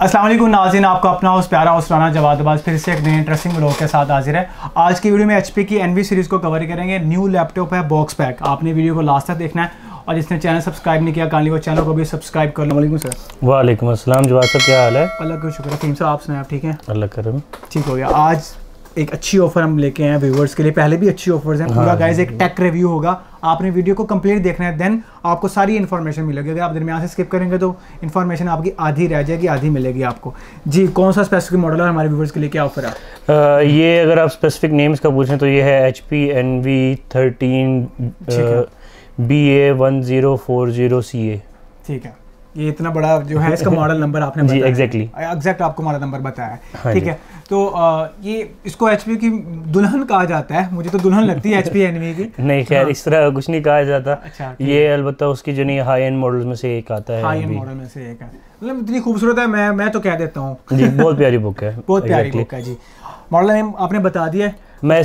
अस्सलाम वालेकुम नाज़रीन, आपका अपना उस प्यारा उस राना जवाद फिर से एक नई इंटरेस्टिंग व्लॉग के साथ हाजिर है। आज की वीडियो में HP की NV सीरीज़ को कवर करेंगे। न्यू लैपटॉप है बॉक्स पैक। आपने वीडियो को लास्ट तक देखना है और जिसने चैनल सब्सक्राइब नहीं किया काइंडली वो चैनल को भी सब्सक्राइब कर लो। वालेकुम सर। वालेकुम अस्सलाम जवाद साहब, क्या हाल है? अल्लाह का शुक्र है। फ़हीम साहब आप सुनाए, आप ठीक हैं? अल्लाह करम, ठीक हो गया। आज एक अच्छी ऑफर हम लेके आए हैं व्यूवर्स के लिए। पहले भी अच्छी ऑफर्स हैं। पूरा गाइस एक टेक रिव्यू होगा। आपने वीडियो को कंप्लीट देखना है, देन आपको सारी इन्फॉर्मेशन मिलेगी। अगर आप दरमियान से स्किप करेंगे तो इन्फॉर्मेशन आपकी आधी रह जाएगी, आधी मिलेगी आपको। जी, कौन सा स्पेसिफिक मॉडल है हमारे व्यूवर्स के लिए, क्या ऑफर है? ये अगर आप स्पेसिफिक नेम्स का पूछें तो ये है HP NV13 BA1040CA। ठीक है, ये इतना बड़ा जो है इसका मॉडल नंबर आपने बताया। जी एग्जैक्ट आपको मॉडल नंबर बताया है। हाँ, ठीक है, तो ये इसको HP की दुल्हन कहा जाता है। मुझे तो दुल्हन लगती है HP NV की। नहीं खैर, इस तरह कुछ नहीं कहा जाता। अच्छा, ये अलबत्ता उसकी जो नहीं हाई एंड मॉडल्स में से एक आता है। हाई एंड मॉडल में से एक है। मतलब इतनी खूबसूरत है, मैं तो कह देता हूँ जी, बहुत प्यारी बुक है। बहुत प्यारी बुक है जी। मॉडल नेम आपने बता दिया है। मैं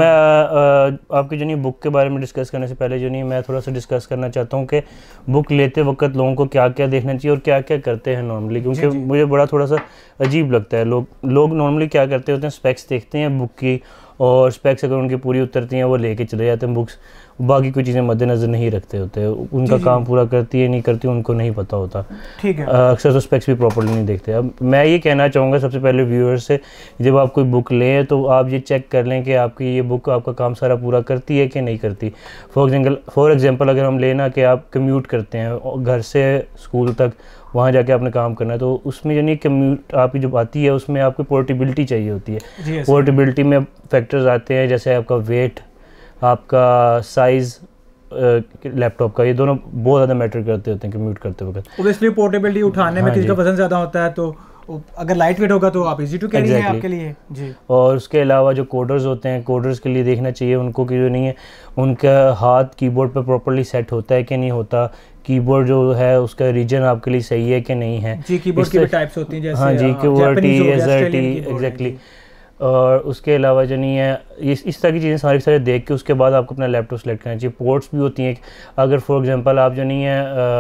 आपकी जो नहीं बुक के बारे में डिस्कस करने से पहले जो नहीं मैं थोड़ा सा डिस्कस करना चाहता हूँ कि बुक लेते वक्त लोगों को क्या क्या देखना चाहिए और क्या क्या करते हैं नॉर्मली, क्योंकि मुझे बड़ा थोड़ा सा अजीब लगता है। लोग नॉर्मली क्या करते होते हैं, स्पेक्स देखते हैं बुक की और स्पेक्स अगर उनकी पूरी उतरती हैं वो लेके चले जाते हैं बुक्स, बाकी कोई चीज़ें मद्देनज़र नहीं रखते होते। उनका काम पूरा करती है नहीं करती उनको नहीं पता होता। ठीक है, अक्सर तो स्पेक्स भी प्रॉपर्ली नहीं देखते। अब मैं ये कहना चाहूँगा सबसे पहले व्यूअर्स से, जब आप कोई बुक लें तो आप ये चेक कर लें कि आपकी ये बुक आपका काम सारा पूरा करती है कि नहीं करती। फॉर एग्जांपल अगर हम लेना कि आप कम्यूट करते हैं घर से स्कूल तक, वहाँ जाके आपने काम करना है, तो उसमें यानी कम्यूट आपकी जो आती है उसमें आपको पोर्टेबिलिटी चाहिए होती है। पोर्टेबिलिटी में फैक्टर्स आते हैं जैसे आपका वेट, आपका साइज़ लैपटॉप का, ये दोनों बहुत ज़्यादा मैटर करते होते हैं कम्यूट करते वक्त। ओब्वियसली पोर्टेबिलिटी उठाने में किसी का वजन ज़्यादा होता है तो अगर लाइट वेट होगा तो आप इजी टू कैरी है आपके लिए जी। और उसके अलावा जो कोडर्स होते हैं, कोडर्स के लिए देखना चाहिए उनको कि जो नहीं है उनका हाथ कीबोर्ड पे प्रॉपर्ली सेट होता है कि नहीं होता, कीबोर्ड जो है उसका रीजन आपके लिए सही है कि नहीं है। जी, कीबोर्ड की भी टाइप्स होती हैं जैसे हाँ जी, QWERTY, AZERTY एग्जैक्टली। और उसके अलावा जो नहीं है इस तरह की चीज़ें सारी देख के उसके बाद आपको अपना लैपटॉप सेलेक्ट करना चाहिए। पोर्ट्स भी होती हैं। अगर फॉर एग्जांपल आप जो नहीं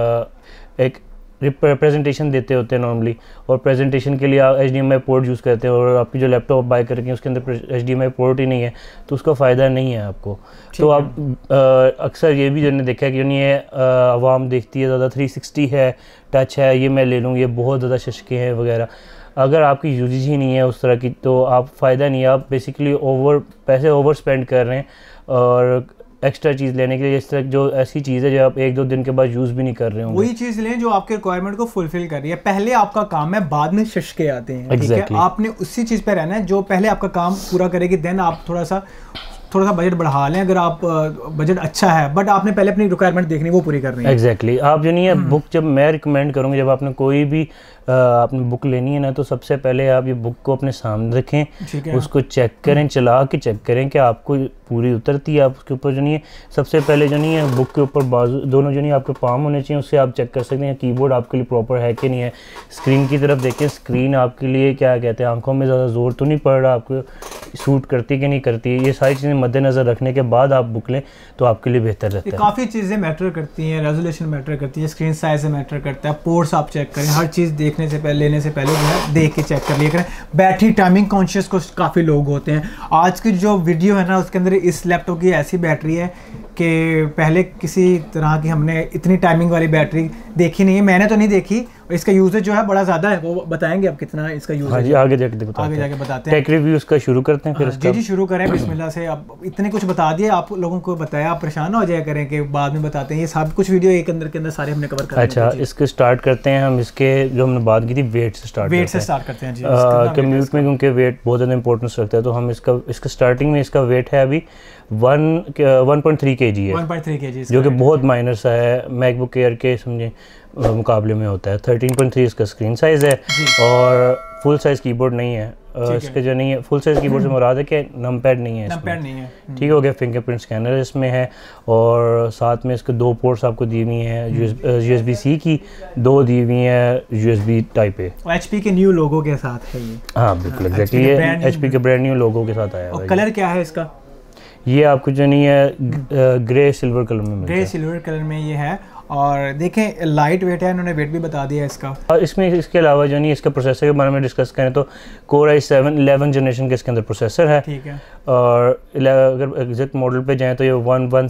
है एक प्रेजेंटेशन देते होते हैं नॉर्मली, और प्रेजेंटेशन के लिए आप HDMI पोर्ट यूज़ करते हैं और आपकी जो लैपटॉप बाय करके उसके अंदर HDMI पोर्ट ही नहीं है तो उसका फ़ायदा नहीं है आपको। तो आप अक्सर ये भी जो देखा है कि नहीं है आवाम देखती है ज़्यादा 360 है, टच है, ये मैं ले लूँ, ये बहुत ज़्यादा शशके हैं वगैरह। अगर आपकी यूजेज ही नहीं है उस तरह की तो आप फ़ायदा नहीं है, आप बेसिकली पैसे ओवर स्पेंड कर रहे हैं और एक्स्ट्रा चीज़ लेने के लिए। इस तरह जो ऐसी चीज़ है जो आप 1-2 दिन के बाद यूज़ भी नहीं कर रहे होंगे, वही चीज़ लें जो आपके रिक्वायरमेंट को फुलफिल कर रही है। पहले आपका काम है, बाद में शशके आते हैं। ठीक है, आपने उसी चीज़ पे रहना है जो पहले आपका काम पूरा करेगी, देन आप थोड़ा सा बजट बढ़ा लें। अगर आप बजट अच्छा है बट आपने पहले अपनी रिक्वायरमेंट देखनी, वो पूरी करनी है। एग्जैक्टली आप जो नहीं है बुक, जब मैं रिकमेंड करूँगी जब आपने कोई भी आपने बुक लेनी है ना, तो सबसे पहले आप ये बुक को अपने सामने रखें, उसको चेक करें, चला के चेक करें कि आपको पूरी उतरती है। आप उसके ऊपर जो नहीं है सबसे पहले जो नहीं है बुक के ऊपर बाजू दोनों जो नहीं आपके पाम होने चाहिए, उससे आप चेक कर सकते हैं कीबोर्ड आपके लिए प्रॉपर है कि नहीं है। स्क्रीन की तरफ देखें, स्क्रीन आपके लिए क्या कहते हैं, आंखों में ज़्यादा जोर तो नहीं पड़ रहा, आपको सूट करती कि नहीं करती। ये सारी चीज़ें मद्देनज़र रखने के बाद आप बुक लें तो आपके लिए बेहतर रहता है। काफ़ी चीज़ें मैटर करती हैं, रेजोल्यूशन मैटर करती है, स्क्रीन साइज मैटर करता है, पोर्ट्स आप चेक करें, हर चीज़ देखने से पहले लेने से पहले जो है देख के चेक कर लिया करें। बैटरी टाइमिंग कॉन्शियस को काफ़ी लोग होते हैं। आज की जो वीडियो है ना उसके अंदर इस लैपटॉप की ऐसी बैटरी है कि पहले किसी तरह की हमने इतनी टाइमिंग वाली बैटरी देखी नहीं है, मैंने तो नहीं देखी। इसका यूजेज जो है बड़ा ज़्यादा है, वो बताएंगे आप कितना इसका यूजेज? हाँ जी, आगे जाके बताते हैं। टेक रिव्यू इसका शुरू करते हैं फिर इसका। जी शुरू करें बिस्मिल्लाह से। अब इतने कुछ बता दिए आप लोगों को, बताया, आप परेशान हो जाया करें कि बाद में बताते हैं। ये सब कुछ वीडियो एक अंदर के अंदर सारे हमने कवर कर। अच्छा, इसके स्टार्ट करते हैं हम। इसके जो हमने बात की थी वेट से स्टार्ट करते हैं जी। कम्यूट में क्योंकि वेट बहुत ज़्यादा इंपॉर्टेंस रखता है तो हम इसका स्टार्टिंग में इसका वेट है अभी 1.3 kg है, 1.3 kg, जो कि बहुत माइनर सा है मैकबुक एयर के समझे मुकाबले में होता है। 13.3 इसका स्क्रीन साइज़ है और फुल साइज़ कीबोर्ड नहीं है। इसके जो नहीं है फुल साइज़ कीबोर्ड से मुराद है कि नंपैड नहीं है, नंपैड नहीं है। ठीक हो गया। फिंगरप्रिंट स्कैनर इसमें है और साथ में इसके 2 पोर्ट्स आपको दी हुई हैं, USB-C की 2 दी हुई हैं, USB टाइप A। HP के न्यू लोगो के साथ है ये। हाँ बिल्कुल एग्जैक्टली, ये HP के ब्रांड न्यू लोगो के साथ आया है। और कलर क्या है इसका? ये आपको जो नहीं है ग्रे सिल्वर कलर में मिलता है। ग्रे सिल्वर कलर में ये है और देखें लाइट वेट है, इन्होंने वेट भी बता दिया इसका। और इसमें इसके अलावा जो नहीं इसका प्रोसेसर के बारे में डिस्कस करें तो Core i7 11 जनरेशन के इसके अंदर प्रोसेसर है। ठीक है। और अगर एग्जैक्ट मॉडल पे जाएं तो ये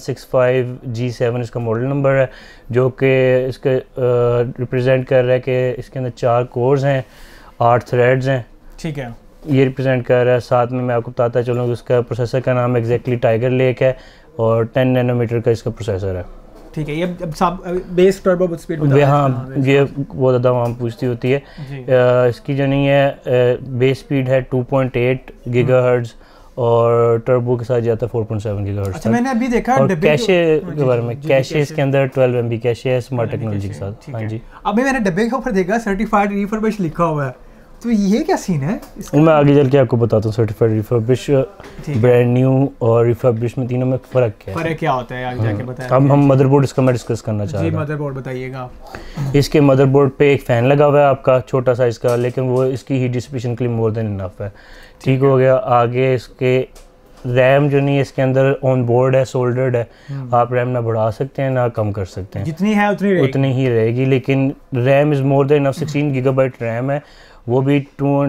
1165G7 इसका मॉडल नंबर है, जो कि इसके रिप्रेजेंट कर रहा है कि इसके अंदर 4 कोर्स हैं, 8 थ्रेड्स हैं। ठीक है, ये रिप्रेजेंट कर रहा है। साथ में मैं आपको बताता चलूँ कि उसका प्रोसेसर का नाम एग्जैक्टली टाइगर लेक है और 10 नैनोमीटर का इसका प्रोसेसर है। ठीक है, ये अब सब बेस टर्बो स्पीड हाँ, ये बहुत ज़्यादा आम पूछती होती है। इसकी जो नहीं है बेस स्पीड है 2.8 गीगाहर्ट्ज़ और टर्बो के साथ जाता है 4.7 गीगाहर्ट्ज़। अच्छा, मैंने अभी देखा और कैशे के बारे में, कैशे इसके अंदर 12 MB कैशे है स्मार्ट टेक्नोलॉजी के साथ। हाँ जी, अभी मैंने डब्बे के ऊपर देखा सर्टिफाइड रिफर्बिश लिखा हुआ है, तो ये क्या सीन है? मैं आगे चल के आपको बताता हूँ सर्टिफाइड रिफर्बिश, ब्रांड न्यू और रिफर्बिश में तीनों में फ़र्क क्या होता है आगे जाके बताएं। अब हम मदरबोर्ड इसका मैं डिस्कस करना चाह रहा हूँ। जी, मदरबोर्ड बताइएगा। इसके मदरबोर्ड पे एक फ़ैन लगा हुआ है आपका छोटा साइज़ का, लेकिन वो इसकी हीट डिसिपेशन के लिए मोर देन इनफ है। ठीक हो गया। आगे इसके रैम जो नहीं है इसके अंदर ऑन बोर्ड है, सोल्डर्ड है। आप रैम ना बढ़ा सकते हैं ना कम कर सकते हैं, जितनी है उतनी ही रहेगी। लेकिन RAM is more than enough, 16 gigabyte RAM है, वो भी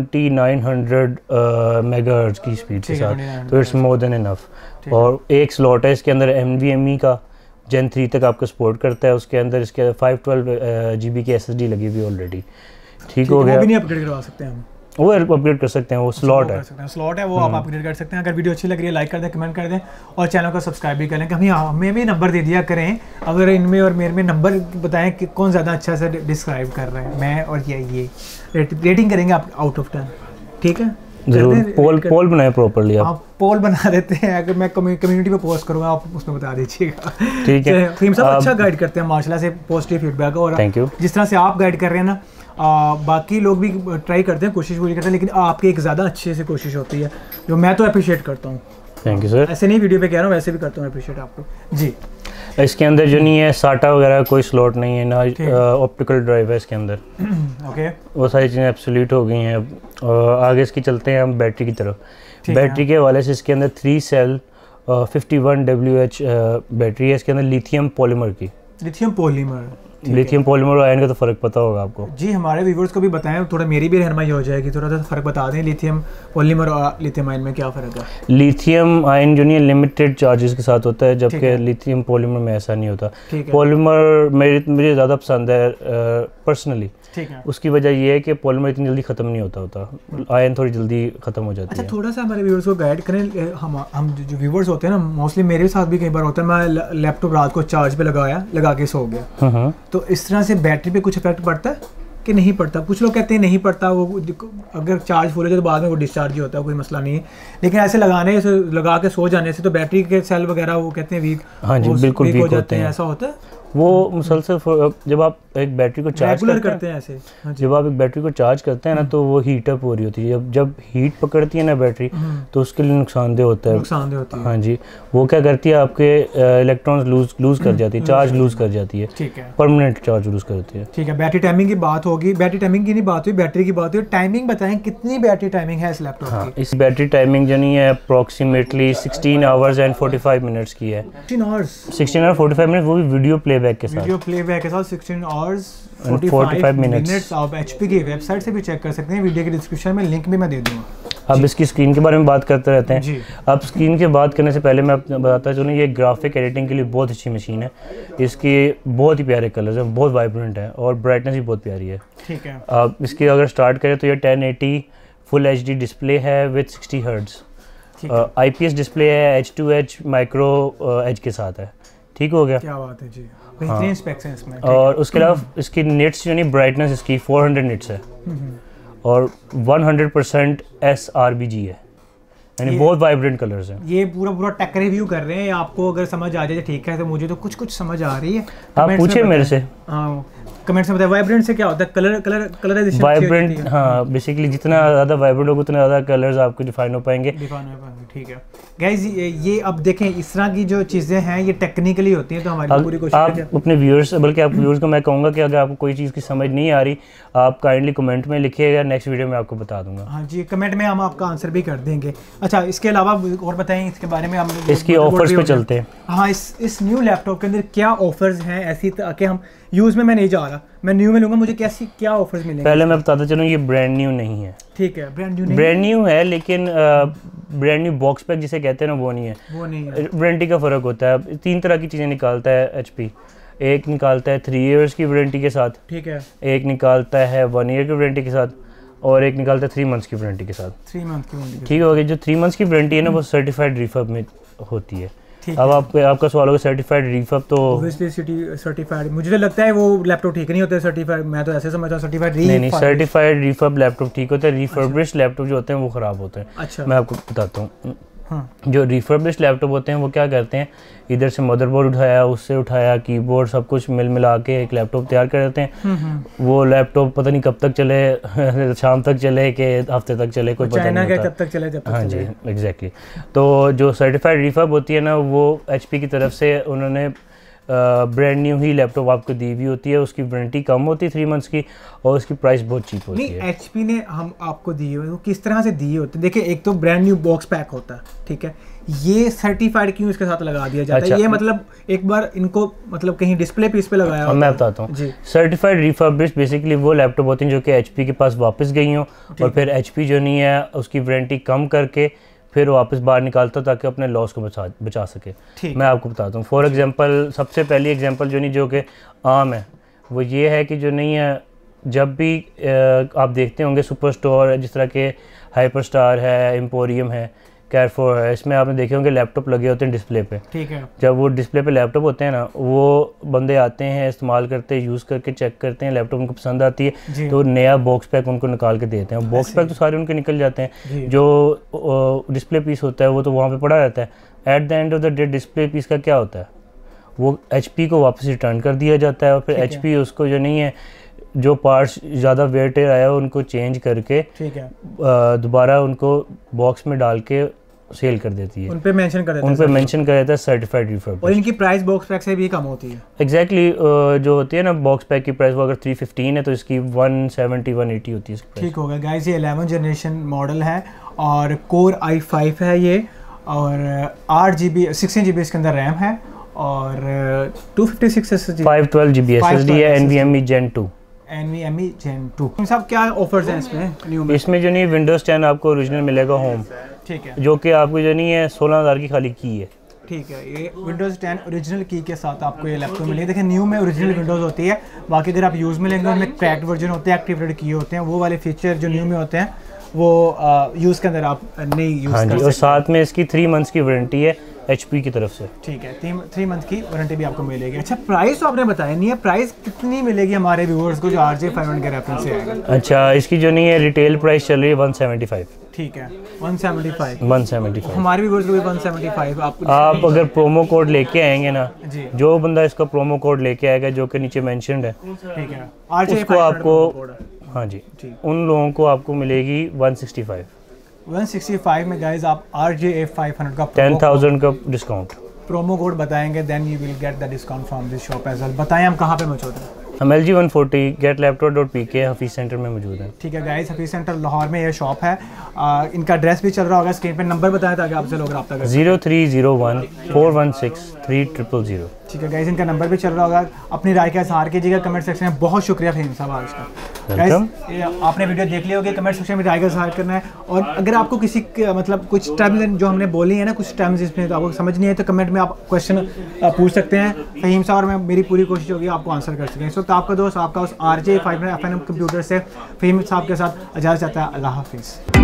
2900 मेगाहर्ट्ज़ की स्पीड के साथ, तो इट्स मोर देन इनफ। और एक स्लॉट है इसके अंदर NVMe का Gen 3 तक आपका सपोर्ट करता है। उसके अंदर इसके 512 GB की SSD लगी हुई ऑलरेडी। ठीक हो गया। वो भी नहीं अपग्रेड करवा सकते हम, वो अपग्रेड कर सकते हैं, वो स्लॉट है, वो आप अपग्रेड कर सकते हैं। अगर वीडियो अच्छी लग रही है लाइक कर दें, कमेंट कर दें और चैनल को सब्सक्राइब भी कर लें। हमें भी नंबर दे दिया करें, अगर इनमें और मेरे में नंबर बताएं कि कौन ज़्यादा अच्छा से डिस्क्राइब कर रहे हैं, मैं और ये रेटिंग करेंगे आप आउट ऑफ 10। ठीक है, जरूर पोल बनाए प्रॉपर्ली। आप पोल बना देते हैं, अगर मैं कम्युनिटी पे पोस्ट करूंगा आप उसमें बता दीजिएगा। ठीक है, फहीम साहब अच्छा गाइड करते हैं माशाल्लाह से, पॉजिटिव फीडबैक। और थैंक यू। जिस तरह से आप गाइड कर रहे हैं ना, बाकी लोग भी ट्राई करते हैं, कोशिश पूरी करते हैं, लेकिन आपकी एक ज़्यादा अच्छे से कोशिश होती है, जो मैं तो अप्रिशिएट करता हूँ। Thank you sir. ऐसे नहीं वीडियो पे कह रहा हूँ, वैसे भी करता हूँ अप्रिशिएट आपको जी। इसके अंदर जो नहीं है साटा वगैरह कोई स्लॉट नहीं है ना, ऑप्टिकल ड्राइव है इसके अंदर। ओके, वो सारी चीज़ें एब्सोल्यूट हो गई हैं। अब आगे इसकी चलते हैं हम बैटरी की तरफ। बैटरी के हवाले से इसके अंदर 3 सेल 51 WH बैटरी है इसके अंदर, लिथियम पॉलीमर की। लिथियम पॉलीमर और आयन का तो फ़र्क पता होगा आपको जी, हमारे व्यूवर्स को भी बताएं, थोड़ा मेरी भी रहनुमाई हो जाएगी, थोड़ा सा फ़र्क बता दें लिथियम पॉलीमर और लिथियम आयन में क्या फ़र्क है। लिथियम आयन जो नहीं है लिमिटेड चार्जेस के साथ होता है, जबकि लिथियम पॉलीमर में ऐसा नहीं होता। पॉलीमर मुझे ज़्यादा पसंद है पर्सनली। ठीक है, उसकी वजह ये है कि पॉलीमर इतनी जल्दी ख़त्म नहीं होता, आयन थोड़ी जल्दी ख़त्म हो जाती है। अच्छा, थोड़ा सा हमारे व्यूवर्स को गाइड करें। हम जो व्यूवर्स होते हैं ना, मोस्टली मेरे साथ भी कई बार होता है, मैं लैपटॉप रात को चार्ज पे लगा के सो गया, तो इस तरह से बैटरी पे कुछ इफेक्ट पड़ता है कि नहीं पड़ता? कुछ लोग कहते हैं नहीं पड़ता, वो अगर चार्ज फुल हो जाए तो बाद में वो डिस्चार्ज ही होता है, कोई मसला नहीं है। लेकिन ऐसे लगा के सो जाने से तो बैटरी के सेल वगैरह वो कहते हैं वीक, हाँ जी, बिल्कुल वीक हो जाते हैं। ऐसा होता है वो मुसलसल जब आप एक बैटरी को चार्ज करते हैं ऐसे, जब आप एक बैटरी को चार्ज करते हैं ना, तो वो हीट अप हो रही होती है। जब हीट पकड़ती है ना बैटरी, तो उसके लिए नुकसानदेह होता है। हाँ जी, वो क्या करती है, आपके इलेक्ट्रॉन्स लूज कर जाती है, चार्ज लूज कर जाती है। ठीक है, परमानेंट चार्ज लूज करती है। ठीक है, बैटरी टाइमिंग की बात होगी, बैटरी टाइमिंग की नहीं बात हुई, बैटरी की बात हुई। टाइमिंग बताएं, कितनी बैटरी टाइमिंग है इस लैपटॉप की? इस बैटरी टाइमिंग जो नहीं है अप्रॉक्सीमेटली 16 आवर्स एंड 45 मिनट्स की है। 16 आवर्स 45 मिनट, वो भी वीडियो प्लेबैक के साथ। 16 आवर्स 45 मिनट्स। आप HP की वेबसाइट से भी चेक कर सकते हैं, वीडियो के डिस्क्रिप्शन में लिंक भी मैं दे दूंगा। अब इसकी स्क्रीन के बारे में बात करते रहते हैं। अब स्क्रीन की बात करने से पहले मैं बताता चलूँ, ये ग्राफिक एडिटिंग के लिए बहुत अच्छी मशीन है। इसकी बहुत ही प्यारे कलर्स हैं, बहुत वाइब्रेंट है और ब्राइटनेस भी बहुत प्यारी है। ठीक है, अब इसकी अगर स्टार्ट करें तो ये 1080 फुल HD डिस्प्ले है विद 60 हर्ट्ज़। IPS डिस्प्ले है, H2H माइक्रो एज के साथ है। ठीक हो गया, क्या बात है जी, बेहतरीन स्पेक्स हैं इसमें। और उसके अलावा इसकी निट्स जो नहीं, ब्राइटनेस इसकी 400 निट्स है और 100% sRGB है, यानी बहुत वाइब्रेंट कलर्स हैं। ये पूरा टेक रिव्यू कर रहे हैं, आपको अगर समझ आ जाए ठीक है, तो मुझे तो कुछ समझ आ रही है। आप पूछे मेरे से, कमेंट्स में बताएं वाइब्रेंट से क्या होता है? कलराइजेशन वाइब्रेंट, हाँ, बेसिकली जितना ज़्यादा वाइब्रेंट होगा उतना ज़्यादा कलर्स आपको डिफाइन हो पाएंगे। ठीक है गाइस, ये अब देखें इस तरह की जो चीज़ें हैं ये टेक्निकली होती हैं, तो हमारी पूरी कोशिश है आप अपने व्यूअर्स, बल्कि आप व्यूअर्स को मैं कहूँगा कि अगर आपको कोई चीज़ की समझ नहीं आ रही, आप काइंडली कमेंट में लिखिएगा, नेक्स्ट वीडियो में आपको बता दूंगा। हाँ जी, कमेंट में हम आपका आंसर भी कर देंगे। अच्छा, इसके अलावा और बताएं इसके बारे में, हम इसकी ऑफर्स पे चलते हैं। हाँ, इस न्यू लैपटॉप के अंदर क्या ऑफर्स हैं ऐसी ताकि हम यूज़ में मैं नहीं जा रहा, मैं न्यू में लूँगा, मुझे कैसी क्या ऑफर्स मिलेंगे? पहले मैं बताता चलूँ, ये ब्रांड न्यू नहीं है। ठीक है, ब्रांड न्यू नहीं, ब्रांड न्यू है, लेकिन ब्रांड न्यू बॉक्स पैक जिसे कहते हैं ना, वो नहीं है। वो नहीं है। वारंटी का फ़र्क होता है। 3 तरह की चीज़ें निकालता है HP। एक निकालता है 3 इयर्स की वारंटी के साथ, ठीक है, एक निकालता है 1 ईयर की वारंटी के साथ, और एक निकालता है 3 मंथ्स की वारंटी के साथ। 3 मंथ की वारंटी, ठीक हो गया। जो 3 मंथ्स की वारंटी है ना, वो सर्टिफाइड रिफर्ब में होती है। अब आपका सवाल होगा सर्टिफाइड रिफर्ब, तो ऑब्वियसली सर्टिफाइड, मुझे तो लगता है वो लैपटॉप ठीक नहीं होते सर्टिफाइड, मैं तो ऐसे समझता हूँ सर्टिफाइड नहीं, सर्टिफाइड रिफर्ब लैपटॉप ठीक होता है। रिफर्बिश्ड लैपटॉप जो होते हैं वो ख़राब होते हैं। अच्छा, मैं आपको बताता हूँ। हाँ, जो रिफर्बिश्ड लैपटॉप होते हैं वो क्या करते हैं, इधर से मदरबोर्ड उठाया, उससे उठाया, कीबोर्ड, सब कुछ मिला के एक लैपटॉप तैयार कर देते हैं। वो लैपटॉप पता नहीं कब तक चले, शाम तक चले कि हफ्ते तक चले, कोई पता नहीं होता। तब तक चले जब तक हाँ जी, एग्जैक्टली। तो जो सर्टिफाइड रिफर्ब होती है ना, वो HP की तरफ से उन्होंने ब्रांड न्यू ही लैपटॉप आपको दी हुई होती है। उसकी वारंटी कम होती है 3 मंथ्स की, और उसकी प्राइस बहुत चीप होती है। नहीं, HP ने हम आपको दी है, वो किस तरह से दी होती है? देखिए, एक तो ब्रांड न्यू बॉक्स पैक होता है, ठीक है, ये सर्टिफाइड क्यों इसके साथ लगा दिया जाता है? ये मतलब एक बार इनको मतलब कहीं डिस्प्ले पीस पे लगाया होता है? मैं बताता हूँ। सर्टिफाइड रिफर्बिश्ड बेसिकली वो लैपटॉप होती हैं जो कि HP के पास वापस गई हों, और फिर HP जो नहीं है उसकी वारंटी कम करके फिर वापस बाहर निकालता हूँ ताकि अपने लॉस को बचा सके। मैं आपको बताता हूँ। फॉर एग्जांपल, सबसे पहली एग्जांपल जो नहीं, जो कि आम है, वो ये है कि जो नहीं है, जब भी आप देखते होंगे सुपर स्टोर जिस तरह के हाइपर स्टार है, एम्पोरियम है, कैरफोर है, इसमें आपने देखे होंगे लैपटॉप लगे होते हैं डिस्प्ले पे। ठीक है, जब वो डिस्प्ले पे लैपटॉप होते हैं ना, वो बंदे आते हैं, इस्तेमाल करते हैं, यूज़ करके चेक करते हैं, लैपटॉप उनको पसंद आती है तो नया बॉक्स पैक उनको निकाल के देते हैं। बॉक्स पैक तो सारे उनके निकल जाते हैं, जो डिस्प्ले पीस होता है वो तो वहाँ पर पड़ा रहता है। At the end of the day display piece का क्या होता है, वो HP को वापस रिटर्न कर दिया जाता है, और फिर HP उसको जो नहीं है, जो पार्ट्स ज़्यादा वेट आया है उनको चेंज करके दोबारा उनको बॉक्स में डाल के सेल कर देती है। उन पे मेंशन कर देता है सर्टिफाइड रिफर्ब। और इनकी प्राइस बॉक्स पैक से भी कम होती है। एग्जैक्टली जो होती है ना बॉक्स पैक की प्राइस, वो अगर 315 है तो इसकी 170-180 होती है इसकी प्राइस। ठीक होगा गाइस, ये 11 जनरेशन मॉडल है और कोर i5 है ये, और 8GB 16 GB इसके अंदर रैम है, और 256 SSD, 512 GB SSD है, NVMe Gen 2। NVMe Gen 2। सब क्या ऑफर्स हैं इसमें न्यू में? इसमें जो नहीं विंडोज 10 आपको ओरिजिनल मिलेगा होम, ठीक है, जो कि आपको जो नहीं है 16,000 की खाली की है। ठीक है, ये विंडोज़ 10 ओरिजिनल की के साथ आपको ये लैपटॉप मिलेगी। देखिए, न्यू में ओरिजिनल विंडोज़ होती है, बाकी अगर आप यूज़ में लेंगे उनमें क्रैक्ड वर्जन होते हैं, एक्टिवेटेड किए होते हैं, वो वाले फीचर जो न्यू में होते हैं वो यूज़ के अंदर आप नहीं यूज़ कर सकते। और साथ में इसकी 3 मंथ्स की वारंटी है HP की तरफ से। ठीक है, 3 मंथ की वारंटी भी आपको मिलेगी। अच्छा, प्राइस तो आपने बताया नहीं है, प्राइस कितनी मिलेगी हमारे व्यूअर्स को जो RJ500 के रेफरेंस से आएगा? अच्छा, इसकी जो नहीं है रिटेल प्राइस चल रही है 175। ठीक है, 175 हमारे व्यूअर्स को भी 175। आप अगर प्रोमो कोड लेके आएंगे ना, जो बंदा इसका प्रोमो कोड लेके आएगा जो कि नीचे मेंशन्ड है, ठीक है, उसको आपको, हाँ जी, उन लोगों को आपको मिलेगी 165 में गाइस आप RJ500 का 10,000 का डिस्काउंट प्रोमो कोड बताएंगे, then you will get the discount from this shop as well. बताएं हम कहाँ पे मौजूद हैं? हम LG 140 getlaptop.pk हफीज़ सेंटर में मौजूद हैं। ठीक है गाइस, हफीज़ सेंटर लाहौर में ये शॉप है। इनका एड्रेस भी चल रहा होगा स्क्रीन पे, नंबर बताएं ताकि आपसे लोग रब्ता करें। 0301416000। ठीक है गाइस, इनका नंबर भी चल रहा होगा। अपनी राय का इज़हार कीजिएगा कमेंट सेक्शन में। बहुत शुक्रिया फहीम साहब आज का। गाइस, आपने वीडियो देख ली होगी, कमेंट सेक्शन में राय का इज़हार करना है, और अगर आपको किसी मतलब कुछ टर्म्स जो हमने बोली है ना, कुछ टर्म्स इसमें तो आपको समझ नहीं है तो कमेंट में आप क्वेश्चन पूछ सकते हैं फहीम साहब, और मैं मेरी पूरी कोशिश होगी आपको आंसर कर सकें। इस वक्त आपका दोस्त आपका उस RJ500 कंप्यूटर से फहीम साहब के साथ इजाज़त चाहता है। अल्लाह हाफिज़।